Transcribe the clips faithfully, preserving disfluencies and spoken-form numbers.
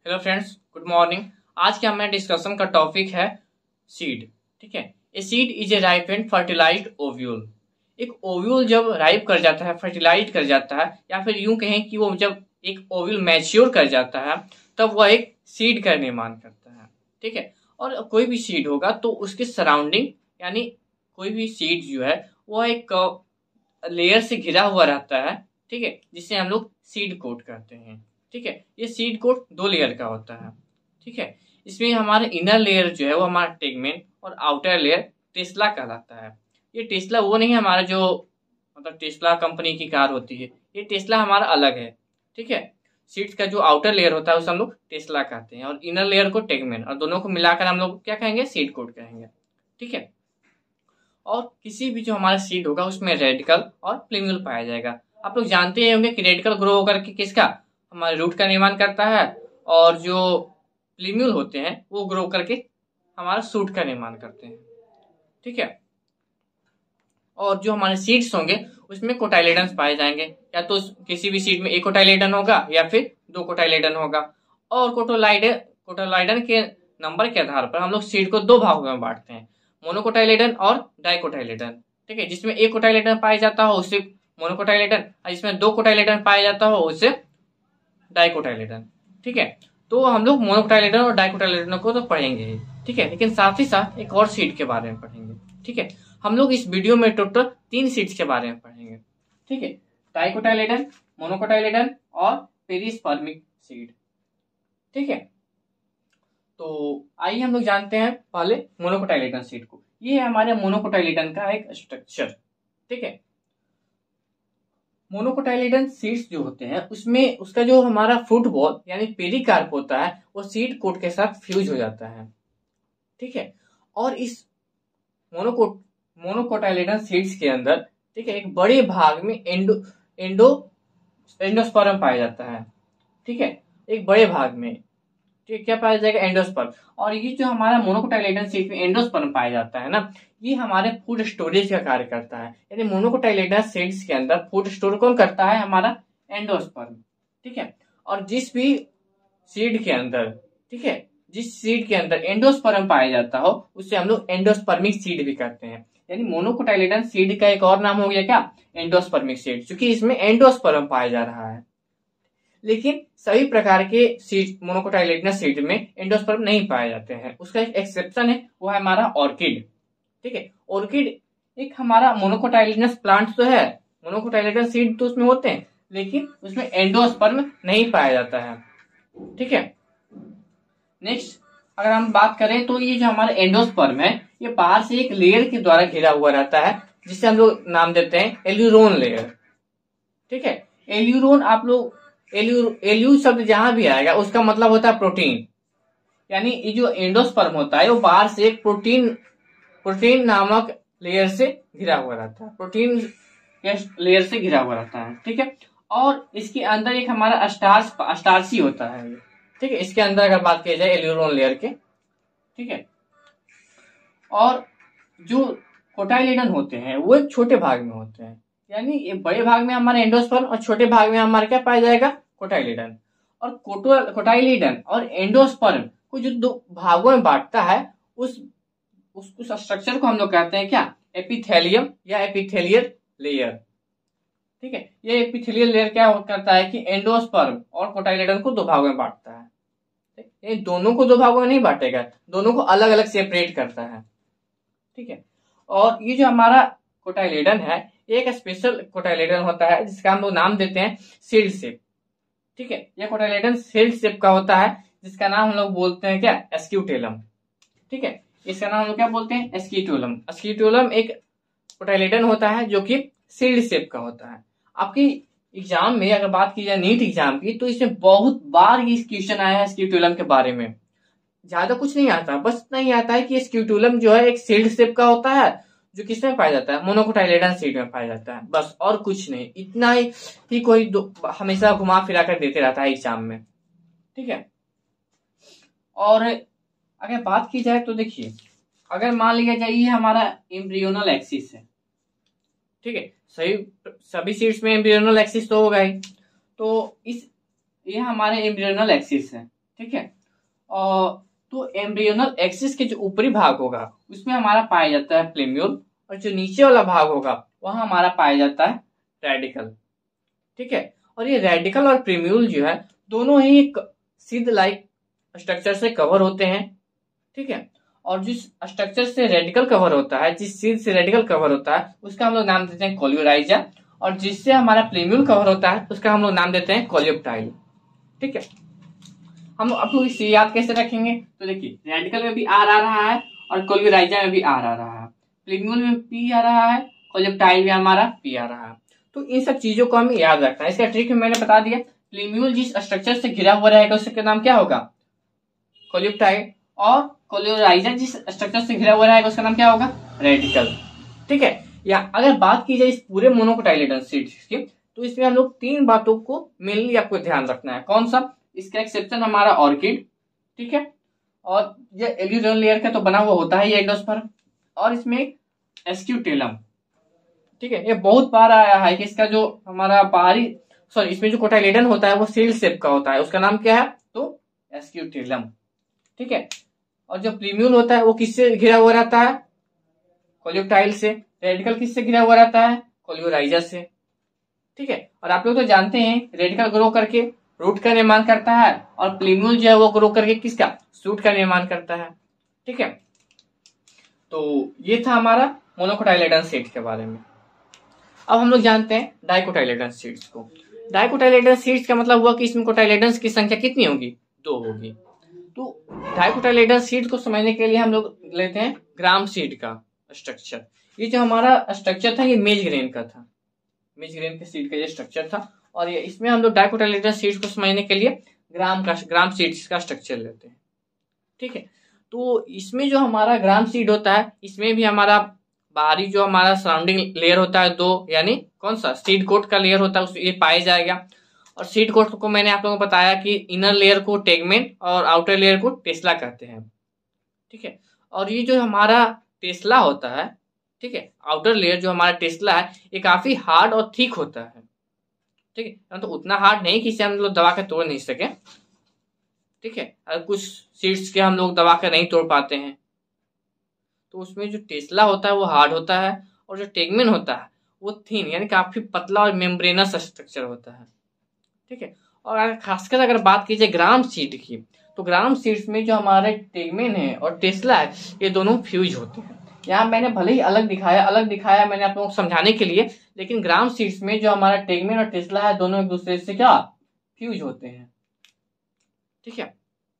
Hello friends, good morning. आज का हमारे डिस्कशन का टॉपिक है सीड। ठीक है, a seed is a ripe and fertilised ovule. एक ओव्यूल जब राइप कर जाता है, फर्टिलाइज कर जाता है, या फिर यूं कहें कि वो जब एक ओव्यूल मैच्योर कर जाता है, तब वह एक सीड का निर्माण करता है। ठीक है, और कोई भी सीड होगा तो उसके सराउंडिंग, यानी कोई भी सीड जो है वह एक लेयर से घिरा हुआ रहता है। ठीक है, जिसे हम लोग सीड कोट कहते हैं। ठीक है, ये सीड कोट दो लेयर का होता है। ठीक है, इसमें हमारे इनर लेयर जो है वो हमारा टेगमेंट और आउटर लेयर टेस्ला कहलाता है। ये टेस्ला वो नहीं है हमारा जो मतलब टेस्ला कंपनी की कार होती है, ये टेस्ला हमारा अलग है। ठीक है, सीड्स का जो आउटर लेयर होता है उसे हम लोग टेस्ला कहते हैं और इनर लेयर को टेगमेंट, और दोनों को मिलाकर हम लोग क्या कहेंगे, सीड कोट कहेंगे। ठीक है, और किसी भी जो हमारा सीड होगा उसमें रेडिकल और प्लीम्यूल पाया जाएगा। आप लोग जानते ही होंगे कि रेडिकल ग्रो होकर के किसका, हमारे रूट का निर्माण करता है, और जो प्लीम्यूल होते हैं वो ग्रो करके हमारा सूट का निर्माण करते हैं। ठीक है, और जो हमारे सीड्स होंगे उसमें कोटाइलेडन्स पाए जाएंगे, या तो किसी भी सीड में एक कोटाइलेडन होगा या फिर दो कोटाइलेडन होगा। और कोटोलाइडन कोटोलाइडन के नंबर के आधार पर हम लोग सीड को दो भागों में बांटते हैं, मोनोकोटाइलेडन और डाइकोटाइलेडन। ठीक है, जिसमें एक कोटाइलेडन पाया जाता हो उसे मोनोकोटाइलेडन, और जिसमें दो कोटाइलेडन पाया जाता हो उसे डाइकोटाइलेडन। ठीक है, तो हम लोग मोनोकोटाइलेडन और डाइकोटाइलेडन को तो पढ़ेंगे ही। ठीक है, लेकिन साथ ही साथ एक और सीड के बारे में पढ़ेंगे। ठीक है, हम लोग इस वीडियो में टोटल तीन सीड्स के बारे में पढ़ेंगे। ठीक है, डाइकोटाइलेडन, मोनोकोटाइलेडन और पेरिस्पर्मिक सीड। ठीक है, तो आइए हम लोग जानते हैं पहले मोनोकोटाइलेडन सीड को। ये है हमारे मोनोकोटाइलेडन का एक स्ट्रक्चर। ठीक है, मोनोकोटाइलेडन सीड्स जो होते हैं उसमें उसका जो हमारा फ्रूट बॉल यानी पेरिकार्प होता है वो सीड कोट के साथ फ्यूज हो जाता है। ठीक है, और इस मोनोकोट मोनोकोटाइलेडन सीड्स के अंदर, ठीक है, एक बड़े भाग में एंडो एंडो एंडोस्पर्म पाया जाता है। ठीक है, एक बड़े भाग में ठीक क्या पाया जाएगा, एंडोस्पर्म। और ये जो हमारा मोनोकोटाइलेडन सीड में एंडोस्पर्म पाया जाता है ना, ये हमारे फूड स्टोरेज का कार्य करता है। यानी मोनोकोटाइलेडन सीड्स के अंदर फूड स्टोर कौन करता है, हमारा एंडोस्पर्म। ठीक है, और जिस भी सीड के अंदर, ठीक है, जिस सीड के अंदर एंडोस्पर्म पाया जाता हो उसे हम लोग एंडोस्पर्मिक सीड भी कहते हैं। यानी मोनोकोटाइलेडन सीड का एक और नाम हो गया क्या, एंडोस्पर्मिक सीड, क्योंकि इसमें एंडोस्पर्म पाया जा रहा है। लेकिन सभी प्रकार के सीड मोनोकोटाइलेडनस सीड में एंडोस्पर्म नहीं पाए जाते हैं। उसका एक एक्सेप्शन है, वो है हमारा ऑर्किड। ठीक है, ऑर्किड एक हमारा मोनोकोटाइलेडनस प्लांट तो है, मोनोकोटाइलेडन सीड तो उसमें होते हैं, लेकिन उसमें एंडोस्पर्म नहीं पाया जाता है। ठीक है, नेक्स्ट अगर हम बात करें तो ये जो हमारा एंडोस्पर्म है ये बाहर से एक लेयर के द्वारा घिरा हुआ रहता है, जिसे हम लोग नाम देते हैं एल्यूरोन लेयर। ठीक है, एल्यूरोन आप लोग एल्यू एल्यू शब्द जहां भी आएगा उसका मतलब होता है प्रोटीन। यानी ये जो एंडोस्पर्म होता है वो बाहर से एक प्रोटीन प्रोटीन नामक लेयर से घिरा हुआ रहता है, प्रोटीन लेयर से घिरा हुआ रहता है। ठीक है, और इसके अंदर एक हमारा स्टार्च स्टार्ची होता है। ठीक है, इसके अंदर अगर बात की जाए एल्यूरोन लेयर के। ठीक है, और जो कोटाइलेडन होते हैं वो एक छोटे भाग में होते हैं। यानी ये बड़े भाग में हमारा एंडोस्पर्म और छोटे भाग में हमारा क्या पाया जाएगा, कोटाइलेडन। और कोटो कोटाइलेडन और एंडोस्पर्म को जो दो भागों में बांटता है उस उस, उस स्ट्रक्चर को हम लोग कहते हैं क्या, एपिथेलियम या एपिथेलियल लेयर। ठीक है, ये एपिथेलियल लेयर क्या करता है कि एंडोस्पर्म और कोटाइलेडन को दो भागों में बांटता है। ये दोनों को दो भागों में नहीं बांटेगा, दोनों को अलग अलग सेपरेट करता है। ठीक है, और ये जो हमारा कोटाइलेडन है एक स्पेशल कोटाइलेडन होता है जिसका हम लोग नाम देते हैं सील्ड शेप। ठीक है, यह कोटाइलेडन सील्ड शेप का होता है जिसका नाम हम लोग बोलते हैं क्या, एस्क्यूटेलम। ठीक है, इसका नाम हम लोग क्या बोलते हैं, एस्क्यूटेलम। एस्क्यूटेलम एक कोटाइलेडन होता है जो कि सील्ड शेप का होता है। आपकी एग्जाम में अगर बात की जाए नीट एग्जाम की तो इसमें बहुत बार ये क्वेश्चन आया है एस्क्यूटेलम के बारे में। ज्यादा कुछ नहीं आता, बस इतना ही आता है कि एस्क्यूटेलम जो है एक सील्ड शेप का होता है जो किसमें पाया जाता है, मोनोकोटाइलेडन सीड में पाया जाता है। बस और कुछ नहीं, इतना ही, ही कोई हमेशा घुमा फिरा कर देते रहता है एग्जाम में। ठीक है, और अगर बात की जाए तो देखिए, अगर मान लिया जाए ये हमारा एम्ब्रियोनल एक्सिस है। ठीक है, सही सभी सीड्स में एम्ब्रियोनल एक्सिस तो होगा ही, तो इस ये हमारे एम्ब्रियोनल एक्सिस है। ठीक है। और तो एम्ब्रियोनल एक्सिस के जो ऊपरी भाग होगा उसमें हमारा पाया जाता है प्लेम्यूल, और जो नीचे वाला भाग होगा वहां हमारा पाया जाता है रेडिकल। ठीक है। और ये रेडिकल और प्लेम्यूल जो है दोनों ही एक सीध लाइक स्ट्रक्चर से कवर होते हैं। ठीक है। और जिस स्ट्रक्चर से रेडिकल कवर होता है, जिस सीध से रेडिकल कवर होता है उसका हम लोग नाम देते हैं कोल्यूराइजा, और जिससे हमारा प्लेम्यूल कवर होता है उसका हम लोग नाम देते हैं कोलियोप्टाइल। ठीक है। हम आप लोग इसे याद कैसे रखेंगे, तो देखिए रेडिकल में भी आर आ रहा है और कोल्यूराइजा में भी आर आ रहा है, प्लेम्यूल में पी आ रहा है, कोलियोप्टाइल में हमारा पी आ रहा है। तो इन सब चीजों को हमें याद रखना है। इसका ट्रिक मैंने बता दिया। प्लेम्यूल जिस स्ट्रक्चर से घिरा हुआ रहेगा उसका नाम क्या होगा, कोलियोप्टाइल, और कोल्यूराइजा जिस स्ट्रक्चर से घिरा हुआ रहेगा उसका नाम क्या होगा, रेडिकल। ठीक है। या अगर बात की जाए इस पूरे मोनोकोटाइलेडन सीड्स की, तो इसमें हम लोग तीन बातों को मेनली आपको ध्यान रखना है। कौन सा, इसका एक्सेप्शन हमारा ऑर्किड। ठीक है। और ये एल्यूजन लेयर का तो बना हुआ होता है ये एंडोस्पर्म, और इसमें एस्क्यूटेलम। ठीक है। ये बहुत बार आया है कि इसका जो हमारा बाहरी सॉरी इसमें जो कोटाइलेडन होता है वो सील शेप का होता है, उसका नाम क्या है, तो एस्क्यूटेलम। ठीक है। और जो प्लेम्यूल होता है वो किससे घिरा हुआ रहता है, कोलियोप्टाइल से। रेडिकल किससे घिरा हुआ रहता है, कोल्यूराइजा से। ठीक है। और आप लोग तो जानते हैं रेडिकल ग्रो करके रूट का निर्माण करता है, और प्लेम्यूल जो है वो ग्रो करके किसका, शूट का निर्माण करता है। ठीक है। तो ये था हमारा मोनोकोटाइलेडन सीड्स के बारे में। अब हम लोग जानते हैं डाइकोटाइलेडन सीड्स को। डाइकोटाइलेडन सीड्स का मतलब हुआ कि इसमें कोटाइलेडन्स की संख्या कितनी होगी, दो होगी। तो डाइकोटाइलेडन सीड को समझने के लिए हम लोग लेते हैं ग्राम सीड का स्ट्रक्चर। ये जो हमारा स्ट्रक्चर था ये मेज ग्रेन का था, मेज ग्रेन के सीड का ये स्ट्रक्चर था। और ये इसमें हम लोग डाइकोटाइलेडन सीड्स को समझने के लिए ग्राम का ग्राम सीड्स का स्ट्रक्चर लेते हैं। ठीक है। तो इसमें जो हमारा ग्राम सीड होता है इसमें भी हमारा बाहरी जो हमारा सराउंडिंग लेयर होता है दो, यानी कौन सा, सीड कोट का लेयर होता है उस ये पाया जाएगा। और सीड कोट को मैंने आप लोगों को बताया कि इनर लेयर को टेगमेंट और आउटर लेयर को टेस्ला कहते हैं। ठीक है। और ये जो हमारा टेस्ला होता है, ठीक है, आउटर लेयर जो हमारा टेस्ला है ये काफी हार्ड और थिक होता है। ठीक है। तो उतना हार्ड नहीं कि इसे हम लोग दबा के तोड़ नहीं सके। ठीक है। और कुछ सीड्स के हम लोग दबा के नहीं तोड़ पाते हैं, तो उसमें जो टेस्ला होता है वो हार्ड होता है, और जो टेगमेन होता है वो थिन यानी काफी पतला और मेम्ब्रेनस स्ट्रक्चर होता है। ठीक है। और अगर खासकर अगर बात की जाए ग्राम सीड की, तो ग्राम सीड्स में जो हमारे टेगमेन है और टेस्ला है ये दोनों फ्यूज होते हैं। यहाँ मैंने भले ही अलग दिखाया अलग दिखाया मैंने आप लोगों को समझाने के लिए, लेकिन ग्राम सीड्स में जो हमारा टेगमेन और टेस्ला है दोनों एक दूसरे से क्या, फ्यूज होते हैं। ठीक है।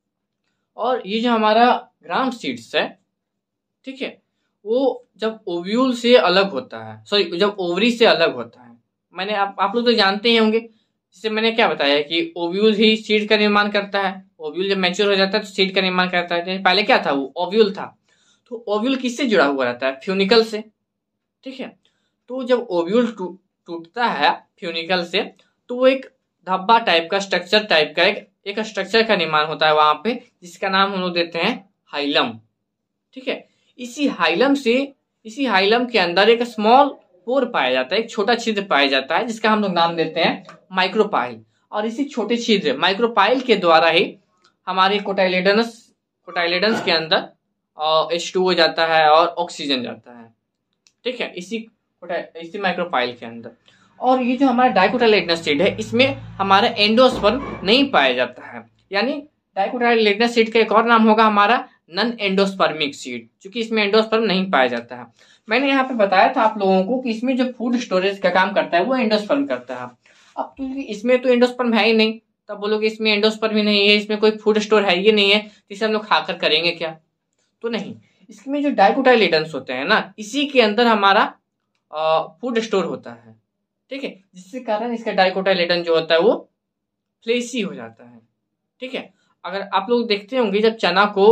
और ये जो हमारा ग्राम सीड्स है, ठीक है, वो जब ओव्यूल से अलग होता है, सॉरी जब ओवरी से अलग होता है, मैंने आप आप लोग तो जानते ही होंगे, जिससे मैंने क्या बताया कि ओव्यूल ही सीड का निर्माण करता है। ओव्यूल जब मैच्योर हो जाता है तो सीड का निर्माण करता है। पहले क्या था, वो ओव्यूल था। तो ओव्यूल किससे जुड़ा हुआ रहता है, फ्यूनिकल से। ठीक है। तो जब ओव्यूल टूटता है फ्यूनिकल से, तो वो एक धब्बा टाइप का स्ट्रक्चर टाइप का एक, एक स्ट्रक्चर का निर्माण होता है वहां पे, जिसका नाम हम लोग देते हैं हाइलम। ठीक है। इसी हाइलम से इसी हाइलम के अंदर एक स्मॉल पोर पाया जाता है, एक छोटा छिद्र पाया जाता है, जिसका हम लोग नाम देते हैं माइक्रोपाइल। और इसी छोटे छिद्र माइक्रोपाइल के द्वारा ही हमारे कोटाइलेडन्स कोटाइलेडन्स के अंदर एच टू हो जाता है और ऑक्सीजन जाता है। ठीक है। इसी इसी माइक्रोपाइल के अंदर। और ये जो हमारा डाइकोटाइलेडनस सीड है इसमें हमारा एंडोस्पर्म नहीं पाया जाता है, यानी डाइकोटाइलेडनस सीड का एक और नाम होगा हमारा नन एंडोस्पर्मिक सीड, क्योंकि इसमें एंडोस्पर्म नहीं पाया जाता है। मैंने यहाँ पे बताया था आप लोगों को कि इसमें जो फूड स्टोरेज का काम करता है वो एंडोस्पर्म करता है। अब तो इसमें तो एंडोस्पर्म है ही नहीं, तब बोलोगे इसमें एंडोस्पर्म ही नहीं है, इसमें कोई फूड स्टोर है ही नहीं है, जिसे हम लोग खाकर करेंगे क्या, तो नहीं। इसमें जो डाइकोटाइलेडन्स होते हैं ना, इसी के अंदर हमारा फूड स्टोर होता है। ठीक है। जिसके कारण इसका डाइकोटाइलेडन जो होता है वो फ्लेसी हो जाता है। ठीक है। अगर आप लोग देखते होंगे जब चना को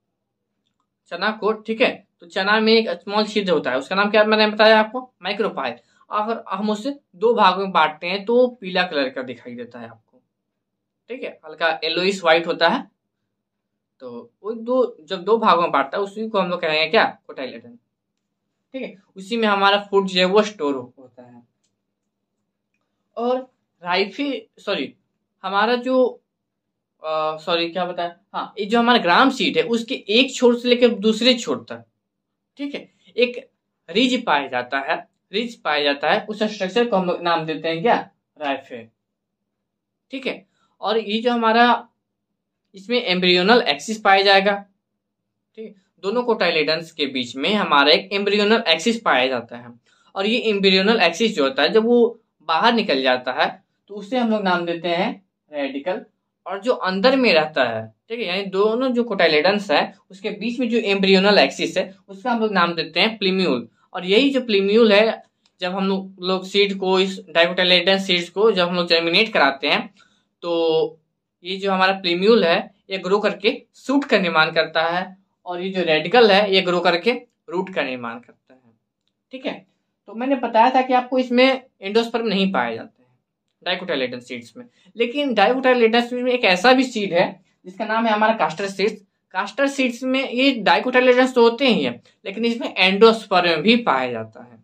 चना को ठीक है, तो चना में एक स्मॉल छिद्र होता है, उसका नाम क्या मैंने बताया आपको, माइक्रोपाइल। अगर हम उसे दो भागों में बांटते हैं तो पीला कलर का दिखाई देता है आपको। ठीक है। हल्का येलोइश व्हाइट होता है। तो वो दो जब दो भागों में बांटता है उसी को हम लोग कहेंगे क्या, कोटाइलेडन। ठीक है। उसी में हमारा फूड जो है वो स्टोर होता है। और राइफी सॉरी हमारा जो सॉरी क्या बताया, हाँ ये जो हमारा ग्राम सीड है उसके एक छोर से लेकर दूसरे छोर तक, ठीक है, एक रिज पाया जाता है, रिज पाया जाता है, उस स्ट्रक्चर को हम लोग नाम देते हैं क्या, राइफे, ठीक है। और ये जो हमारा इसमें एम्ब्रियोनल एक्सिस पाया जाएगा, ठीक, दोनों कोटाइलेडन्स के बीच में हमारा एक एम्ब्रियोनल एक्सिस पाया जाता है। और ये एम्ब्रियोनल एक्सिस जो होता है जब वो बाहर निकल जाता है तो उसे हम लोग नाम देते हैं रेडिकल। और जो अंदर में रहता है, ठीक है, यानी दोनों जो कोटाइलेडन्स है उसके बीच में जो एम्ब्रियोनल एक्सिस है उसका हम लोग नाम देते हैं प्लीम्यूल। और यही जो प्लीम्यूल है, जब हम लोग लोग सीड को, इस डाइकोटाइलेडन सीड्स को जब हम लोग जर्मिनेट कराते हैं तो ये जो हमारा प्लीम्यूल है ये ग्रो करके सूट का निर्माण करता है, और ये जो रेडिकल है ये ग्रो करके रूट का निर्माण करता है, ठीक है। तो मैंने बताया था कि आपको इसमें एंडोस्पर्म नहीं पाए जाते हैं डाइकोटाइलेडन सीड्स में, लेकिन डाइकोटाइलेडन सीड्स में एक ऐसा भी सीड है जिसका नाम है हमारा कास्टर सीड्स। कास्टर सीड्स में ये डाइकोटाइलेडन तो होते ही है, लेकिन इसमें एंडोस्पर्म भी पाया जाता है।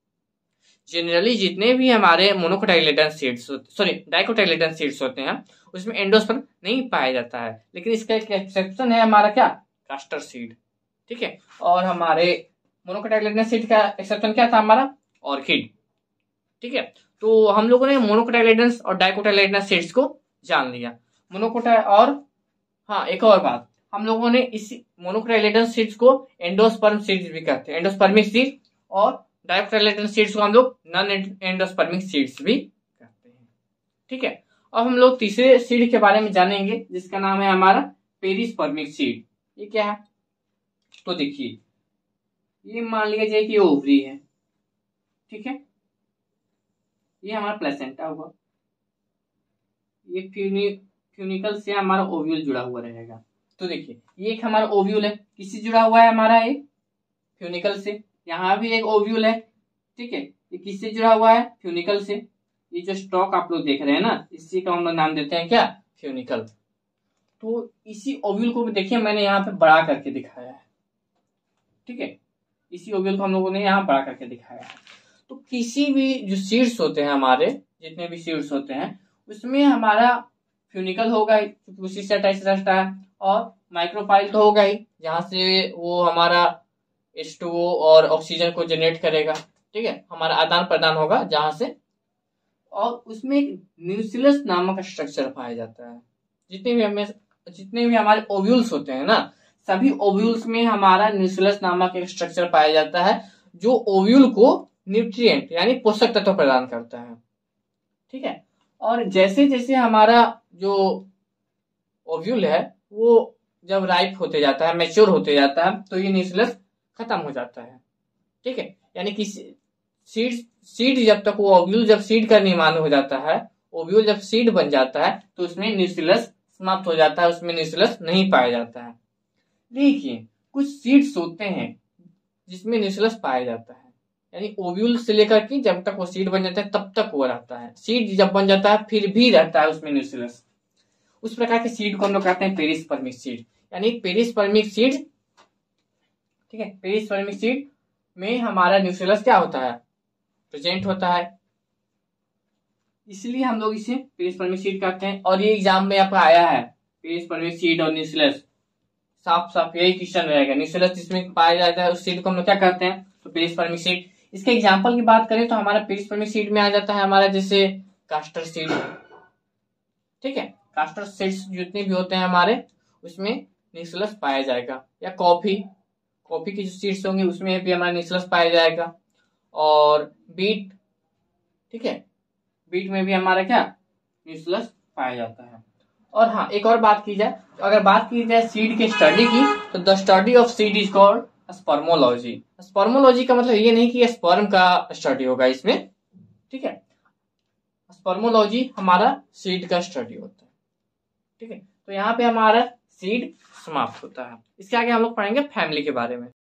जनरली जितने भी हमारे monocotyledon seeds, sorry dicotyledon seeds होते हैं उसमें एंडोस्पर्म नहीं पाया जाता है, लेकिन इसका एक एक्सेप्शन है हमारा क्या, कास्टर सीड, ठीक है। और हमारे मोनोकोटाइलेडन सीड का एक्सेप्शन क्या था, हमारा ऑर्किड, ठीक है। तो हम लोगों ने मोनोकोटाइलेडन और डाइकोटाइलेडन सीड्स को जान लिया। मोनोकोटा और हाँ एक और बात, हम लोगों ने इस मोनोकोटाइलेडन सीड्स को एंडोस्पर्म सीड्स भी कहते हैं, एंडोस्पर्मिक सीड, और डाइकोटाइलेडन सीड्स को हम लोग नॉन एंडोस्पर्मिक सीड्स भी कहते हैं, ठीक है। अब हम लोग तीसरे सीड के बारे में जानेंगे जिसका नाम है हमारा पेरिस्पर्मिक सीड। ये क्या है, तो देखिए ये मान लिया जाए कि ये ओवरी है, ठीक है, ये हमारा प्लेसेंटा हुआ, ये फ्यूनि फ्यूनिकल से हमारा ओव्यूल जुड़ा हुआ रहेगा। तो देखिए ये एक हमारा ओव्यूल है, किससे जुड़ा हुआ है हमारा, ये फ्यूनिकल से। यहाँ भी एक ओव्यूल है, ठीक है, ये किससे जुड़ा हुआ है, फ्यूनिकल से। ये जो स्टॉक आप लोग देख रहे हैं ना, इसी का हम लोग नाम देते हैं क्या, फ्यूनिकल। तो इसी ओव्यूल को देखिए मैंने यहाँ पे बड़ा करके दिखाया है, ठीक है, इसी ओव्यूल को हम लोगों ने यहाँ बड़ा करके दिखाया है। तो किसी भी जो सीड्स होते हैं हमारे, जितने भी सीड्स होते हैं उसमें हमारा फ्यूनिकल होगा ही, क्योंकि उसी से अटैच रहता है, और माइक्रोपाइल तो होगा ही जहां से वो हमारा एच टू ओ और ऑक्सीजन को जनरेट करेगा, ठीक है, हमारा आदान प्रदान होगा जहां से। और उसमें एक न्यूक्लियस नामक स्ट्रक्चर पाया जाता है। जितने भी हमें जितने भी हमारे ओव्यूल्स होते हैं ना, सभी ओव्यूल्स में हमारा न्यूक्लियस नामक एक स्ट्रक्चर पाया जाता है जो ओव्यूल को न्यूट्रिएंट यानी पोषक तत्व प्रदान करता है, ठीक है। और जैसे जैसे हमारा जो ओव्यूल है वो जब राइप होते जाता है, मैच्योर होते जाता है, तो ये न्यूक्लियस खत्म हो जाता है, ठीक है। यानी कि सीड सीड जब तक वो ओव्यूल जब सीड का निर्माण हो जाता है, ओव्यूल जब सीड बन जाता है तो उसमें न्यूक्लियस समाप्त हो जाता है, उसमें न्यूक्लियस नहीं पाया जाता है। देखिए कुछ सीड्स होते हैं जिसमें न्यूक्लियस पाया जाता है, यानी ओव्यूल से लेकर के जब तक वो सीड बन जाता है तब तक वो रहता है, सीड जब बन जाता है फिर भी रहता है उसमें न्यूक्लियस। उस प्रकार के सीड को हम लोग कहते हैं पेरिस्पर्मिक सीड, यानी पेरिस्पर्मिक सीड, ठीक है, पेरिस्पर्मिक सीड में हमारा न्यूक्लियस क्या होता है, प्रेजेंट होता है, इसलिए हम लोग इसे पेरिस्पर्मिक सीड कहते हैं। और ये एग्जाम में आपका आया है, पेरिस्पर्मिक सीड और न्यूक्लियस, साफ साफ यही क्वेश्चन रहेगा, न्यूक्लियस जिसमें पाया जाता है उस सीड को हम लोग क्या कहते हैं, तो पेरिस्पर्मिक सीड। इसके एग्जाम्पल की बात करें तो हमारा पेरिस्पर्मिक सीड में आ जाता है हमारा जैसे कास्टर सीड, ठीक है, कास्टर सीड्स जितने भी होते हैं हमारे उसमें न्यूक्लियस पाया जाएगा। या कॉफी कॉफी की जो सीड्स होंगे उसमें भी हमारा न्यूक्लियस पाया जाएगा। और बीट, ठीक है, बीट में भी हमारा क्या न्यूक्लियस पाया जाता है। और हाँ एक और बात की जाए, तो अगर बात की जाए सीड के स्टडी की, तो the study of seed is called spermology. Spermology का मतलब ये नहीं कि स्पर्म का स्टडी होगा इसमें, ठीक है, स्पर्मोलॉजी हमारा सीड का स्टडी होता है, ठीक है। तो यहाँ पे हमारा सीड समाप्त होता है। इसके आगे हम लोग पढ़ेंगे फैमिली के बारे में।